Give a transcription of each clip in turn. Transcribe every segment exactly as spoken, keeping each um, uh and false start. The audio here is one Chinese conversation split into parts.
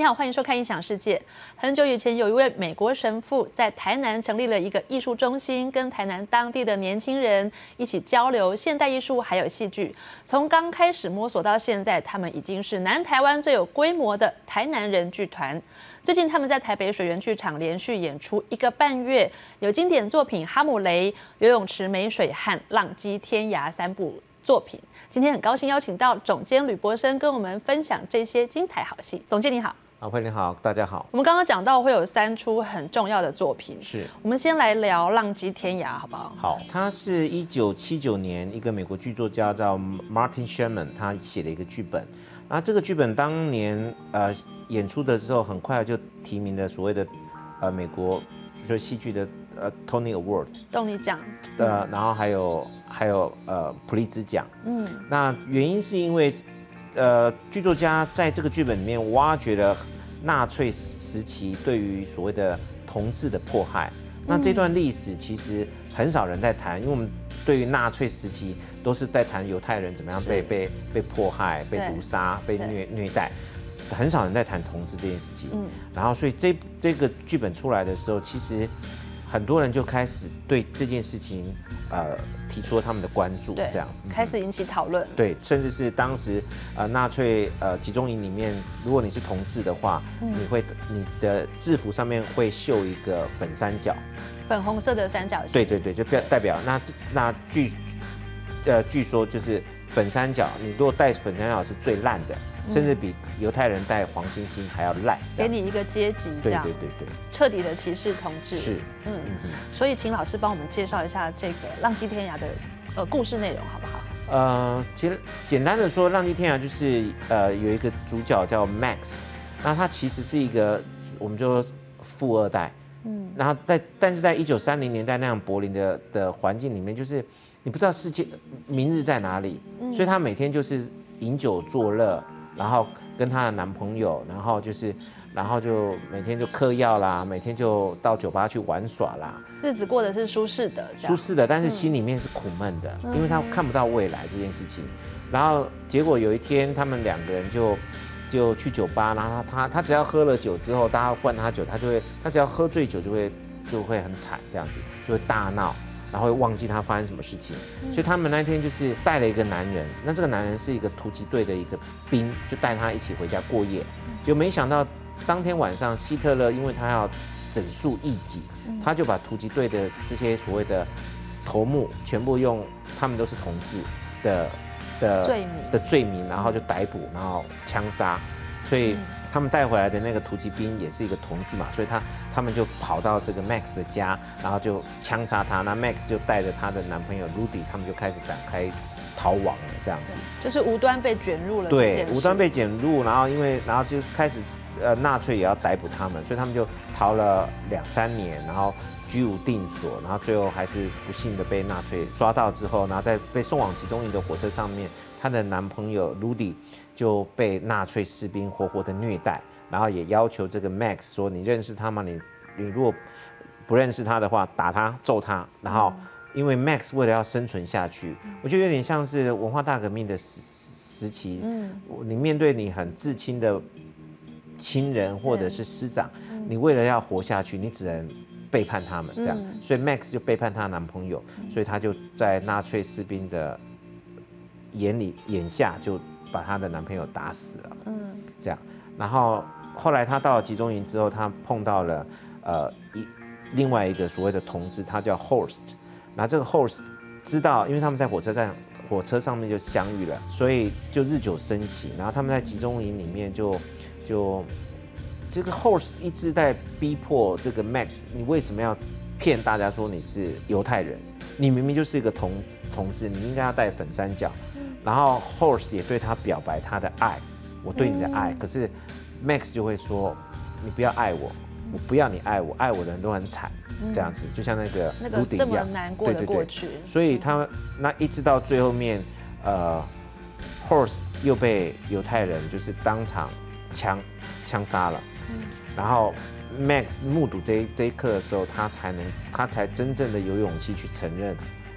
你好，欢迎收看《异想世界》。很久以前，有一位美国神父在台南成立了一个艺术中心，跟台南当地的年轻人一起交流现代艺术还有戏剧。从刚开始摸索到现在，他们已经是南台湾最有规模的台南人剧团。最近他们在台北水源剧场连续演出一个半月，有经典作品《哈姆雷》、《游泳池美水》和《浪迹天涯》三部作品。今天很高兴邀请到总监吕博生跟我们分享这些精彩好戏。总监你好。 好，慧玲好，大家好。 我们刚刚讲到会有三出很重要的作品， 是我们先来聊《浪迹天涯》，好不好？ 好，他是一九七九年一个美国剧作家叫 Martin Sherman， 他写的一个剧本。那这个剧本当年呃演出的时候，很快就提名了所谓的呃美国就是戏剧的呃 Tony Award， 动力奖， 呃，然后还有还有呃普利兹奖。嗯，那原因是因为呃剧作家在这个剧本里面挖掘了纳粹时期对于所谓的同志的迫害，那这段历史其实很少人在谈，因为我们对于纳粹时期都是在谈犹太人怎么样被被被迫害、被毒杀、被虐虐待，很少人在谈同志这件事情。嗯，然后所以这这个剧本出来的时候，其实很多人就开始对这件事情呃提出了他们的关注，这样、 嗯、开始引起讨论。 对，甚至是当时呃纳粹呃集中营里面，如果你是同志的话，嗯、你会你的制服上面会绣一个粉三角， 粉红色的三角形。 对对对，就代表那那据呃据说就是粉三角，你如果戴粉三角是最烂的。甚至比犹太人戴黄星星还要烂， 给你一个阶级，这样对对对对， 彻底的歧视同志。 是， 嗯嗯。所以请老师帮我们介绍一下这个《浪迹天涯》的呃故事内容，好不好？ 呃，其实简单的说，《浪迹天涯》就是呃有一个主角叫 Max， 那他其实是一个我们就说富二代，嗯，然后在但是在一九三零年代那样柏林的的环境里面，就是你不知道世界明日在哪里，嗯、所以他每天就是饮酒作乐。然后跟她的男朋友，然后就是，然后就每天就嗑药啦，每天就到酒吧去玩耍啦， 日子过得是舒适的， 舒适的，但是心里面是苦闷的，嗯、因为他看不到未来这件事情。然后结果有一天，他们两个人就就去酒吧，然后他他他只要喝了酒之后，大家灌他酒，他就会，他只要喝醉酒就会就会很惨，这样子就会大闹。然后会忘记他发生什么事情，所以他们那天就是带了一个男人，那这个男人是一个突击队的一个兵，就带他一起回家过夜。就没想到当天晚上，希特勒因为他要整肃异己，他就把突击队的这些所谓的头目全部用他们都是同志的的罪名的罪名，然后就逮捕，然后枪杀。所以他们带回来的那个突击兵也是一个同志嘛，所以他他们就跑到这个 Max 的家，然后就枪杀他。那 Max 就带着她的男朋友 Rudy， 他们就开始展开逃亡了，这样子。 就是无端被卷入了。 对，无端被卷入，然后因为然后就开始呃纳粹也要逮捕他们，所以他们就逃了两三年，然后居无定所，然后最后还是不幸的被纳粹抓到之后，然后在被送往集中营的火车上面，她的男朋友 Rudy。就被纳粹士兵活活的虐待，然后也要求这个 Max 说：“你认识他吗？你你如果不认识他的话，打他揍他。”然后因为 Max 为了要生存下去，我觉得有点像是文化大革命的时时期，嗯，你面对你很至亲的亲人或者是师长，你为了要活下去，你只能背叛他们，这样，所以 Max 就背叛她男朋友，所以她就在纳粹士兵的眼里眼下就。把她的男朋友打死了，嗯，这样，然后后来她到了集中营之后，她碰到了呃一另外一个所谓的同志，他叫 Horst， 然后这个 Horst 知道，因为他们在火车站火车上面就相遇了，所以就日久生情，然后他们在集中营里面就就这个 Horst 一直在逼迫这个 Max， 你为什么要骗大家说你是犹太人？你明明就是一个同同志，你应该要戴粉三角。然后 Horst 也对他表白他的爱，我对你的爱。嗯、可是 Max 就会说，你不要爱我，我不要你爱我，爱我的人都很惨，嗯、这样子，就像那个那个这么难过的过去。 对对对，所以他那一直到最后面，呃 ，Horst 又被犹太人就是当场枪枪杀了，嗯、然后 Max 目睹这这一刻的时候，他才能他才真正的有勇气去承认。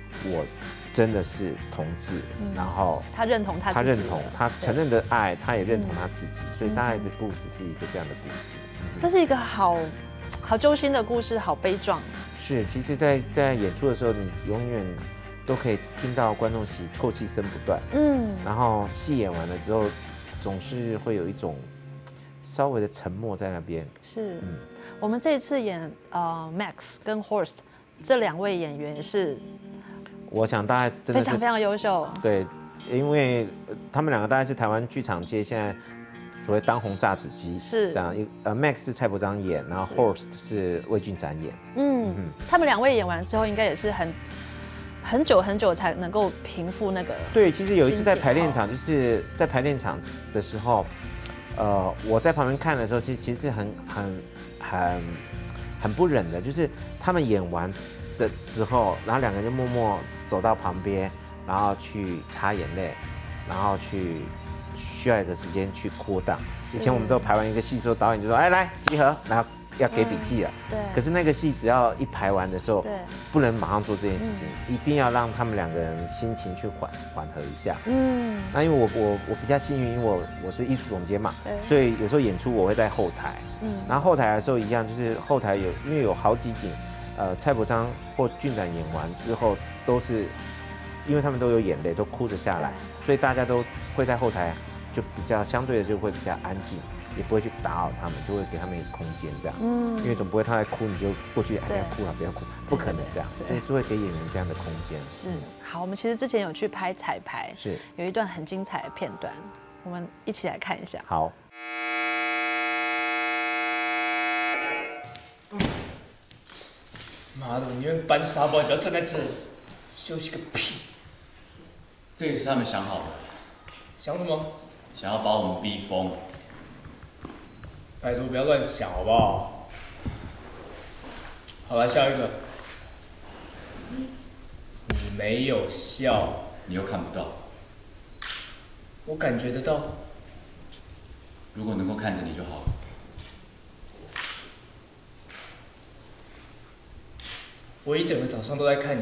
我真的是同志，嗯、然后他认同他自己， 他认同他承认的爱，他也认同他自己，嗯、所以大概的故事是一个这样的故事。嗯、 这是一个好好揪心的故事，好悲壮。 是，其实在，在演出的时候，你永远都可以听到观众席啜泣声不断。嗯，然后戏演完了之后，总是会有一种稍微的沉默在那边。 是，嗯、我们这一次演呃 Max 跟 Horst 这两位演员是， 我想大概真的非常非常优秀。 对，因为他们两个大概是台湾剧场界现在所谓当红炸子鸡， 是这样。呃 ，Max 是蔡伯章演，然后 Horst 是魏俊展演。嗯， 嗯他们两位演完之后，应该也是很很久很久才能够平复那个。 对，其实有一次在排练场，就是在排练场的时候，呃，我在旁边看的时候，其实其实是很很很很不忍的，就是他们演完的时候，然后两个人就默默走到旁边，然后去擦眼泪，然后去需要一个时间去哭档。以前我们都排完一个戏之后，导演就说：“哎，来集合，然后要给笔记了。” 对。 可是那个戏只要一排完的时候， 对， 不能马上做这件事情，嗯、一定要让他们两个人心情去缓缓和一下。嗯。那因为我我我比较幸运，因为我我是艺术总监嘛，所以有时候演出我会在后台。嗯。然后后台的时候一样，就是后台有因为有好几景，呃，蔡伯章或俊展演完之后都是，因为他们都有眼泪，都哭着下来，所以大家都会在后台。就比较相对的就会比较安静，也不会去打扰他们，就会给他们一个空间这样。嗯，因为总不会他在哭你就过去，哎，不要哭了，不要哭，不可能这样，就是会给演员这样的空间。 是，好，我们其实之前有去拍彩排， 是有一段很精彩的片段，我们一起来看一下。 好。 妈的，你宁愿搬沙包，也不要站在这里，休息个屁！ 这个是他们想好的。 想什么？ 想要把我们逼疯。 拜托不要乱想好不好？好，来下一个。你没有笑。 你又看不到。 我感觉得到。 如果能够看着你就好了。 我一整个早上都在看你。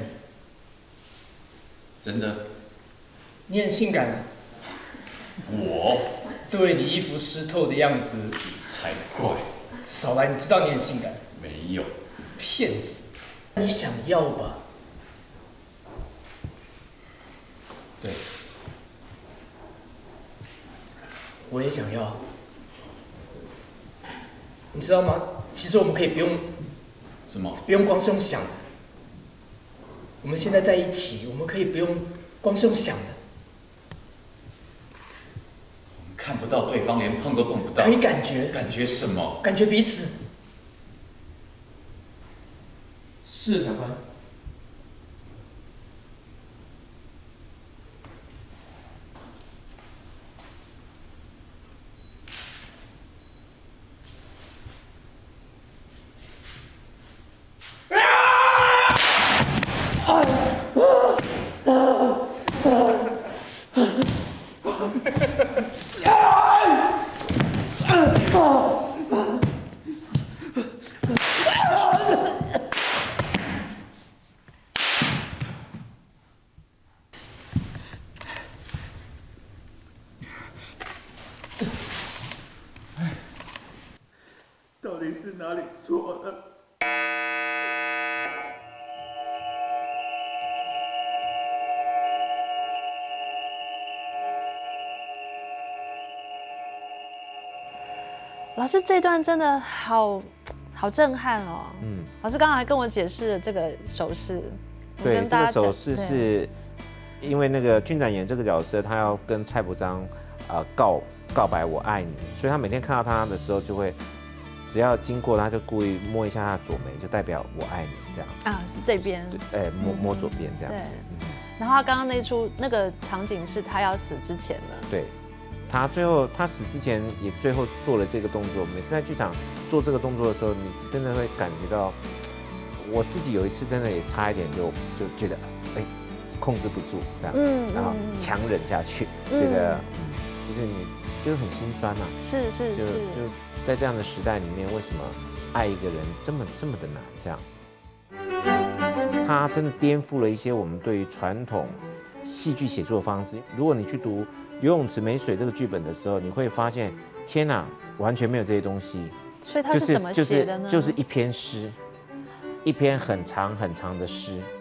真的？ 你很性感。 我对你衣服湿透的样子才怪！ 少来，你知道你很性感。 没有， 骗子！你想要吧？ 对， 我也想要。你知道吗？其实我们可以不用什么， 不用光是用想的。我们现在在一起，我们可以不用光是用想的。 看不到对方，连碰都碰不到。 可以感觉。 感觉什么？ 感觉彼此。是长官。 到底是哪里错了？ 老师这段真的好好震撼哦。嗯，老师刚刚还跟我解释了这个手势。 对，这个手势是因为那个俊展演这个角色，他要跟蔡伯章呃告告白我爱你，所以他每天看到他的时候就会。只要经过他，就故意摸一下他的左眉，就代表我爱你这样子。 啊，是这边。 对，哎，摸摸左边这样子。 对。然后他刚刚那出那个场景是他要死之前了。 对。他最后他死之前也最后做了这个动作。每次在剧场做这个动作的时候，你真的会感觉到，我自己有一次真的也差一点就就觉得哎控制不住这样，嗯，然后强忍下去，觉得嗯，就是你就是很心酸嘛。 是是是。就就。在这样的时代里面，为什么爱一个人这么这么的难？这样。 它真的颠覆了一些我们对于传统戏剧写作方式。如果你去读《游泳池没水》这个剧本的时候，你会发现，天哪，完全没有这些东西。 所以它是怎么写的呢？ 就是就是一篇诗，一篇很长很长的诗。